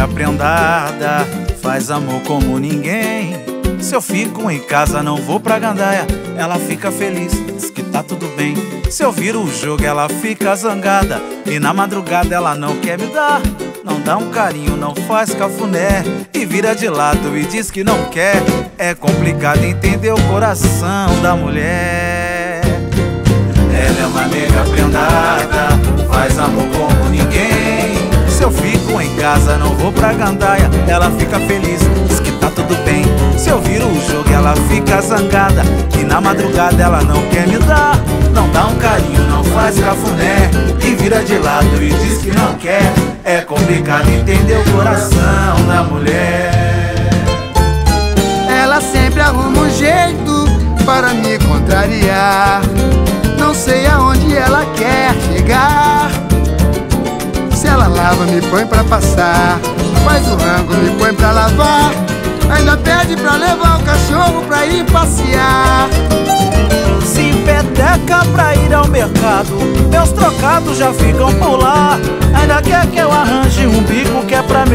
nega prendada, faz amor como ninguém. Se eu fico em casa, não vou pra gandaia, ela fica feliz, diz que tá tudo bem. Se eu viro o jogo, ela fica zangada, e na madrugada ela não quer me dar. Não dá um carinho, não faz cafuné, e vira de lado e diz que não quer. É complicado entender o coração da mulher. Ela é uma nega prendada, faz amor como ninguém. Se eu fico em casa, não vou pra gandaia, ela fica feliz, diz que tá tudo bem. Se eu viro o jogo, ela fica zangada, e na madrugada ela não quer me dar. Não dá um carinho, não faz cafuné, e vira de lado e diz que não quer. É complicado entender o coração da mulher. Ela sempre arruma um jeito para me contrariar. Não sei aonde ela quer chegar. Se ela lava, me põe pra passar. Faz o rango, me põe pra lavar. Ainda pede pra levar o cachorro pra ir passear. Se empeteca pra ir ao mercado, meus trocados já ficam por lá. Ainda quer que eu arranje um bico que é pra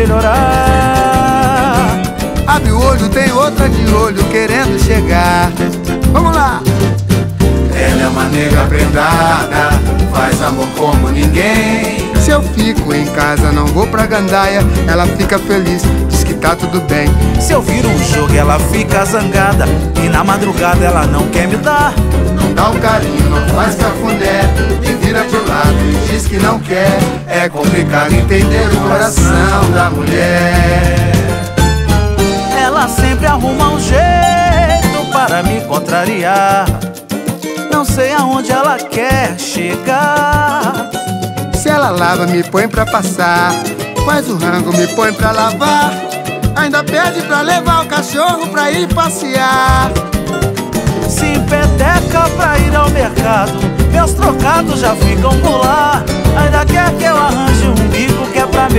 melhorar. Abre o olho, tem outra de olho querendo chegar. Vamos lá! Ela é uma nega prendada, faz amor como ninguém. Se eu fico em casa, não vou pra gandaia, ela fica feliz, diz que tá tudo bem. Se eu viro um jogo, ela fica zangada, e na madrugada ela não quer me dar. Não dá um carinho, não faz cafuné, e vira de lado e diz que não quer. É complicado entender o coração da mulher. Ela sempre arruma um jeito para me contrariar. Não sei aonde ela quer chegar. Se ela lava, me põe pra passar. Faz o rango, me põe pra lavar. Ainda pede pra levar o cachorro pra ir passear. Se empeteca pra ir ao mercado, meus trocados já ficam por lá. Ainda quer que eu arranje um bico que é pra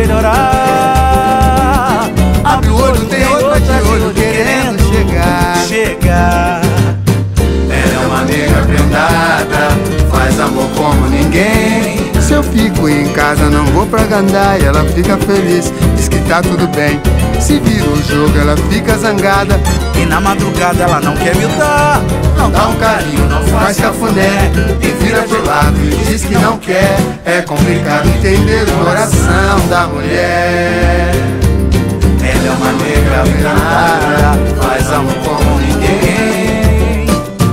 melhorar. Abre o olho, tem outra de olho querendo chegar. Ela é uma nega prendada, faz amor como ninguém. Se eu fico em casa, não vou pra gandaia, ela fica feliz, diz que tá tudo bem. Se vira o jogo, ela fica zangada, e na madrugada ela não quer me dar. Não dá um carinho, não faz cafuné, e vira de lado e diz que não quer. É complicado entender o coração da mulher. Ela é uma nega prendada, faz amor como ninguém.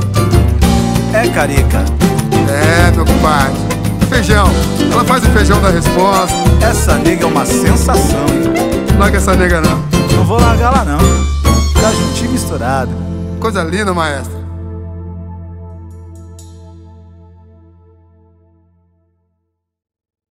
É Carica. É, meu compadre. Feijão, ela faz o feijão da resposta. Essa nega é uma sensação. Não larga essa nega não. Não vou largar ela não. Tá juntinho misturado. Coisa linda, maestro.